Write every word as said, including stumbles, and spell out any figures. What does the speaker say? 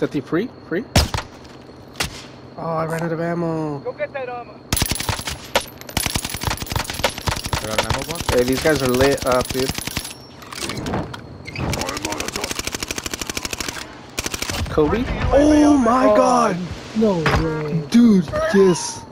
That free? Free? Oh, I ran out of ammo. Go get that armor. I got an ammo box? Hey, these guys are lit up, dude. Kobe? Oh my god! No way. Dude, yes.